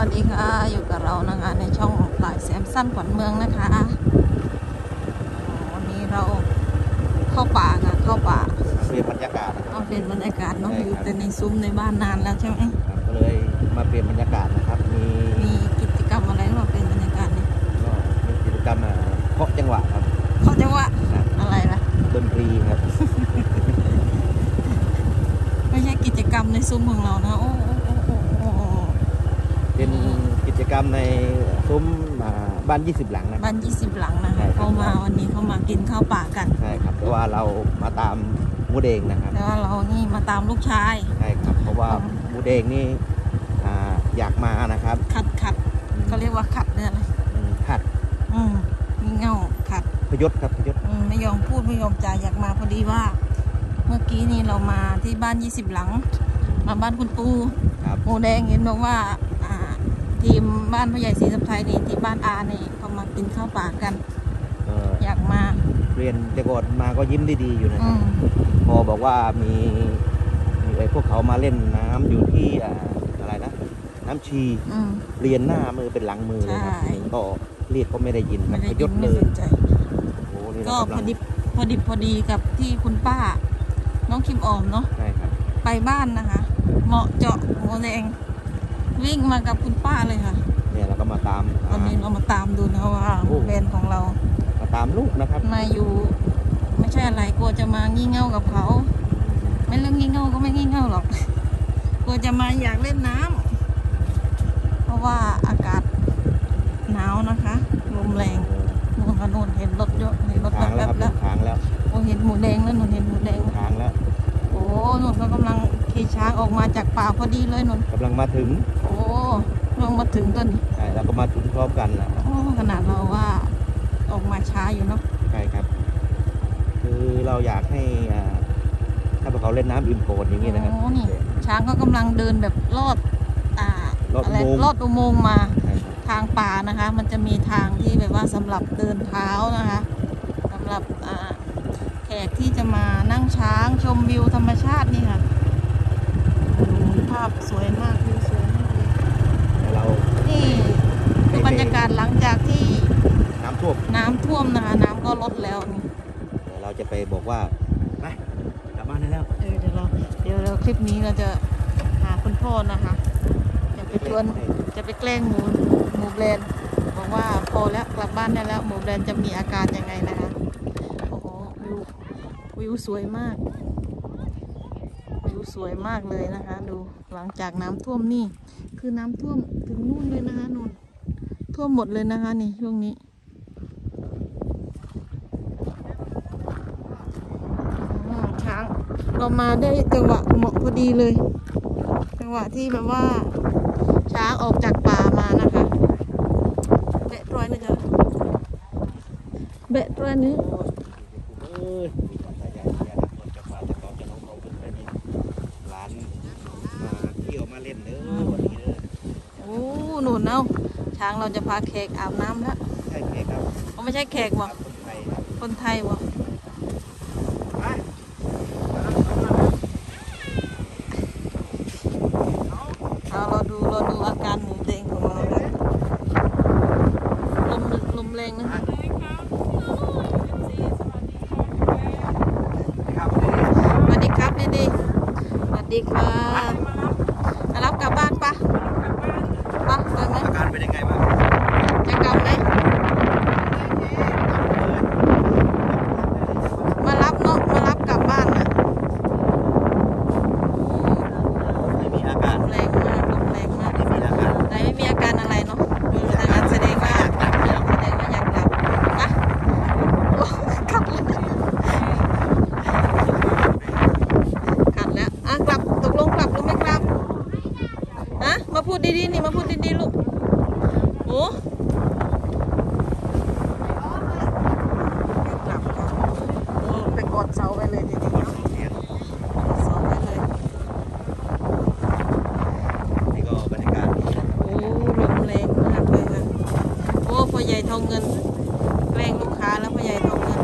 วัสดีค่ะอยู่กับเรานะคะในช่องหลายแซมสั้นขวัญเมืองนะคะวันนี้เราเข้าป่าค่ะเข้าป่าเปลี่ยนบรรยากาศเปลี่ยนบรรยากาศเนาะอยู่แต่ในซุ้มในบ้านนานแล้วใช่ไหมก็เลยมาเปลี่ยนบรรยากาศนะครับมีกิจกรรมอะไรมาเปลี่ยนบรรยากาศนี่ก็มีกิจกรรมเคาะจังหวะครับเคาะจังหวะอะไรล่ะดนตรีครับไม่ใช่กิจกรรมในซุ้มของเรานะโอ้เป็นกิจกรรมในซุ้มบ้าน20 หลังนะบ้าน20 หลังนะคะเขามาวันนี้เขามากินข้าวป่ากันใช่ครับเพราะว่าเรามาตามหมูเด้งนะครับแต่ว่าเรานี่มาตามลูกชายใช่ครับเพราะว่าหมูเด้งนี่อยากมานะครับขัดเขาเรียกว่าขัดเนี่ยอะไรขัดมีเงาขัดพยศครับพยศไม่ยอมพูดไม่ยอมจ่ายอยากมาพอดีว่าเมื่อกี้นี่เรามาที่บ้าน20 หลังมาบ้านคุณปูหมูแดงเห็นบอกว่าทีมบ้านพ่อใหญ่ศรีสัมไทยนี่ที่บ้านอาเนี่ยเขามากินข้าวป่ากันอยากมาเรียนแต่ก่อนมาก็ยิ้มดีๆอยู่นะครับพอบอกว่ามีไอ้พวกเขามาเล่นน้ำอยู่ที่อะไรนะน้ำชีเรียนหน้ามือเป็นหลังมือเลยครับก็เรียกก็ไม่ได้ยินครับพยศเลยก็พอดีกับที่คุณป้าน้องคิมออมเนาะใช่ครับไปบ้านนะคะเหมาะเจาะหมูแดงวิ่งมากับคุณป้าเลยค่ะเนี่ยเราก็มาตามวันนี้เรามาตามดูนะว่าแบรนด์ของเรามาตามลูกนะครับมาอยู่ไม่ใช่อะไรกลัวจะมางี่เง่ากับเขาไม่เรื่องงี่เง่าก็ไม่งี่เง่าหรอกกลัวจะมาอยากเล่นน้ำเพราะว่าอากาศหนาวนะคะลมแรงนู่นนู่นเห็นรถเยอะเห็นรถแบบแล้วทางแล้วโอ้เห็นหมูแดงแล้วหนูเห็นหมูแดงทางแล้วโอ้หนูก็กำลังขี่ช้างออกมาจากป่าพอดีเลยหนูกำลังมาถึงโอ้ลงมาถึงต้นใช่แล้วก็มาถึงพร้อมกันแล้วโอ้ขนาดเราว่าออกมาช้าอยู่เนาะใช่ครับคือเราอยากให้ถ้าพวกเขาเล่นน้ำอิ่มโขนอย่างนี้นะครับนี่ช้างก็กำลังเดินแบบลอดอุโมงค์มาทางป่านะคะมันจะมีทางที่แบบว่าสำหรับเดินเท้านะคะสำหรับแขกที่จะมานั่งช้างชมวิวธรรมชาตินี่ค่ะภาพสวยมากวิวสวยมากเลยนี่คือบรรยากาศหลังจากที่น้ำท่วมนะคะน้ำก็ลดแล้วนี่เราจะไปบอกว่าไปกลับบ้านได้แล้วเดี๋ยวเราคลิปนี้เราจะหาคุณพ่อนะคะจะไปแกล้งหมูแบรนด์บอกว่าพอแล้วกลับบ้านได้แล้วหมูแบรนด์จะมีอาการยังไงนะคะโอ้โหวิวสวยมากเลยนะคะดูหลังจากน้ำท่วมนี่คือน้ำท่วมถึงนู่นเลยนะคะนู่นท่วมหมดเลยนะคะนี่ช่วงนี้ช้างเรามาได้จังหวะเหมาะพอดีเลยจังหวะที่แบบว่าช้างออกจากป่ามานะคะเบะตรอยนะจ๊ะเบะตรอยนี้หนุนเอาช้างเราจะพาแขกอาบน้ำแล้วใช่แขกครับเขาไม่ใช่แขกวะคนไทยวะเราดูอาการหมูแดงของเราลมแรงนะคะสวัสดีครับดีสวัสดีครับมารับกลับบ้านปะไปไหมอาการเป็นยังไงบ้างจะกลับไหมมารับเนาะมารับกลับบ้านนะไม่มีอาการลมแรงมากไม่มีอาการแต่ไม่มีอาการอะไรเนาะดูแต่งานแสดงว่าอยากกลับนะกลับแล้วกลับตกลงกลับหรือไม่กลับมาพูดดีๆนี่มาพูดดีๆลูกโอ้กลับไปกดเสาไปเลยทีนี้เสาไปเลยนี่ก็บรรยากาศโอ้ลมแรงมากเลยค่ะโอ้พ่อใหญ่ทองเงินแกล้งลูกค้าแล้วพ่อใหญ่ทองเงิน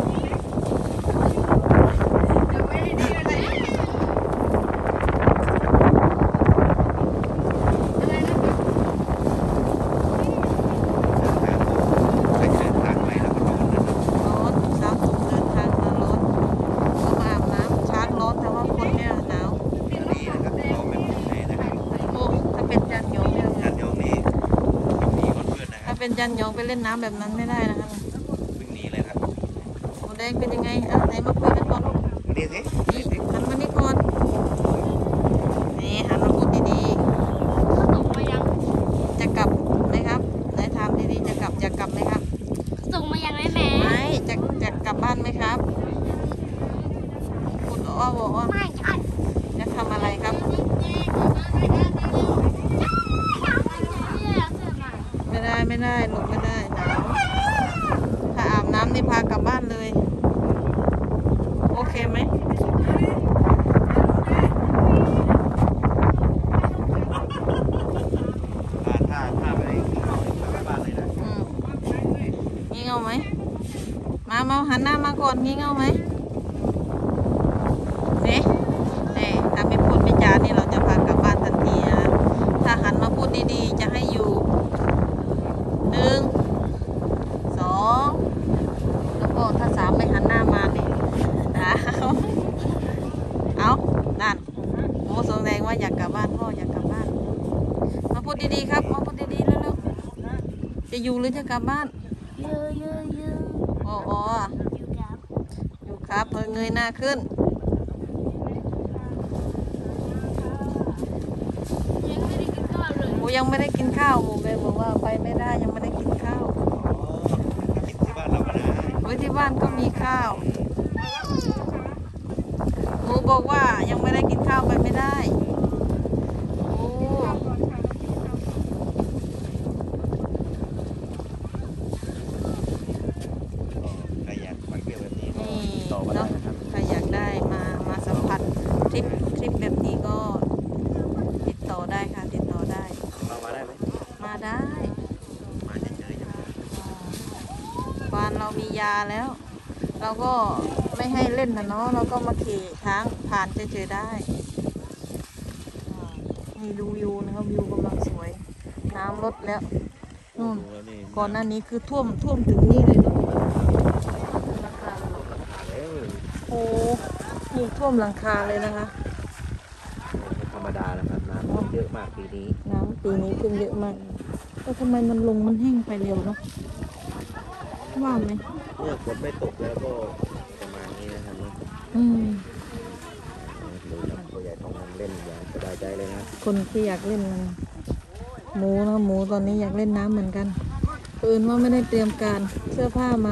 เป็นจันยองไปเล่นน้ำแบบนั้นไม่ได้นะคะวิ่งหนีเลยครับหมูแดงเป็นยังไงอ่ะไหนมาคุยกันก่อนลูกมาดีสินี่หันมานี่ก่อนนี่หันมาพูดดีๆส่งมายังจะกลับไหมครับไหนถามดีๆจะกลับไหมครับส่งมายังแม่ไม่จะกลับบ้านไหมครับคุณอ้อบอกว่าไม่ใช่จะทำอะไรครับ ไม่ได้หลบไม่ได้หนาวถ้าอาบน้ำนี่พากลับบ้านเลย โอเคไหมถ้าไม่ได้กินข้าวกลับบ้านเลยนะงี่เง่าไหมมาหันหน้ามาก่อนงี่เง่าไหมเนี่ยถ้าไม่พูดไม่จานี่เราจะพากลับบ้านทันทีนะถ้าหันมาพูดดีๆจะให้อยู่1 2แล้วก็ถ้า3ไม่หันหน้ามานี่เอานั่นโอ้แสดงว่าอยากกลับบ้านพ่ออยากกลับบ้านมาพูดดีๆครับมาพูดดีๆเร็วๆจะอยู่หรือจะกลับบ้านยืออ๋ออยู่กับอยู่ครับเงยหน้าขึ้นยังไม่ได้กินข้าวเลยหมูยังไม่ได้กินข้าวหมูเลยบอกว่าไปไม่ได้ยังไม่ได้กินข้าวกินที่บ้านเราก็ได้ไว้ที่บ้านก็มีข้าวหมูบอกว่ายังไม่ได้กินข้าวไปไม่ได้โอ้ใครอยากมาเที่ยวแบบนี้ก็นี่ติดต่อมาได้เนาะนะครับใครอยากได้มาสัมผัสทริปแบบนี้ก็ติดต่อได้ค่ะติดต่อได้เรามาได้ไหมมาได้มาเฉยๆอย่างนี้บ้านเรามียาแล้ว เราก็ไม่ให้เล่นนะเนาะเราก็มาขี่ทางผ่านเฉยๆได้นี่ดูวิวนะครับวิวกำลังสวย น้ำลดแล้วนู่นดูแล้วนี่ก่อนหน้านี้คือท่วมถึงนี่เลยเนาะเอ้ยโอ้นี่ท่วมหลังคาเลยนะคะไม่ธรรมดานะครับน้ำท่วมเยอะมากปีนี้น้ำปีนี้ขึ้นเยอะมากแต่ทำไมมันลงมันแห้งไปเร็วเนาะว่าไหมเมื่อฝนไม่ตกแล้วก็ประมาณนี้นะครับเนาะอืมดูครับตัวใหญ่ต้องมันเล่นอย่างสบายใจเลยนะคนที่อยากเล่นมันหมูนะหมูตอนนี้อยากเล่นน้ำเหมือนกันปืนว่าไม่ได้เตรียมการเสื้อผ้ามา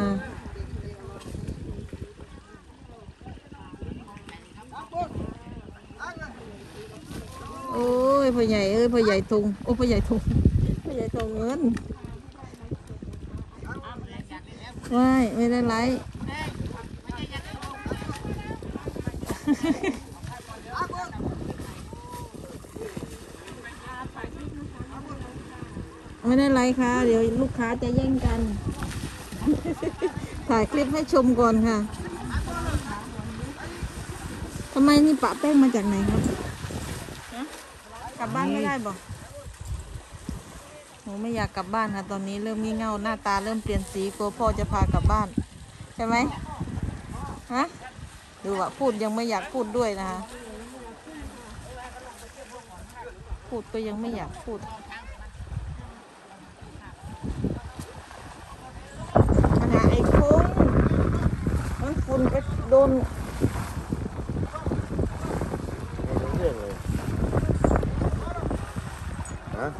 โอ้ยพ่อใหญ่เอ้ยพ่อใหญ่ทงโอ้พ่อใหญ่ทงพ่อใหญ่ทงเงินไม่ได้ไลฟ์ไม่ได้ไลฟ์ค่ะเดี๋ยวลูกค้าจะแย่งกัน ถ่ายคลิปให้ชมก่อนค่ะทำไมนี่ปะแป้งมาจากไหนครับกลับบ้านไม่ได้บอกหนูไม่อยากกลับบ้านค่ะตอนนี้เริ่มงี่เง่าหน้าตาเริ่มเปลี่ยนสีกลัวพ่อจะพากลับบ้านใช่ไหมฮะดูว่าพูดยังไม่อยากพูดด้วยนะคะพูดก็ยังไม่อยากพูดขณะไอ้คุ้งมันฝุ่นไปโดนไม่รู้เรื่องเลยฮะ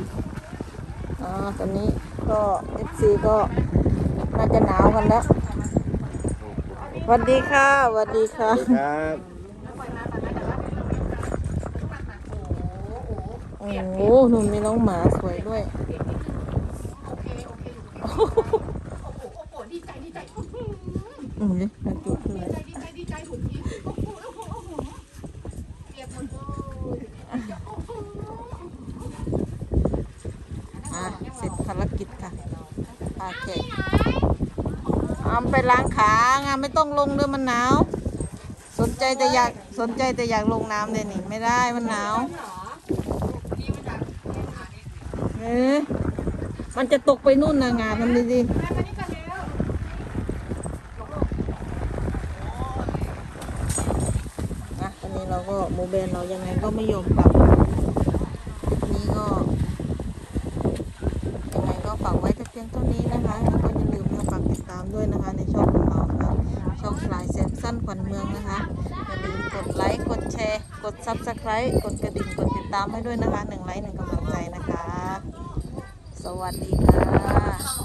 ตอนนี้ก็ FC ก็น่าจะหนาวกันแล้วสวัสดีค่ะสวัสดีค่ะครับโอ้โหหนุ่มมีน้องหมาสวยด้วยนี่น่าจุดเลยเสร็จภารกิจค่ะโอเคไปล้างขางานไม่ต้องลงเรือมันหนาวสนใจแต่อยากลงน้ำเลยนี่ไม่ได้มันหนาวมันจะตกไปนู่นนะงานทำดีๆตอนนี้เราก็โมเบนเรายังไงก็ไม่ยอมกลับนี่ก็ยังไงก็ฝากไว้พียงเท่านี้นะคะแล้วก็อย่าลืมฝากติดตามด้วยนะคะในช่องของเราค่ะช่องสายแสนสั้นขวัญเมืองนะคะอย่าลืมกดไลค์กดแชร์กด Subscribe กดกระดิ่งกดติดตามให้ด้วยนะคะ1 ไลค์ 1 กำลังใจนะคะสวัสดีค่ะ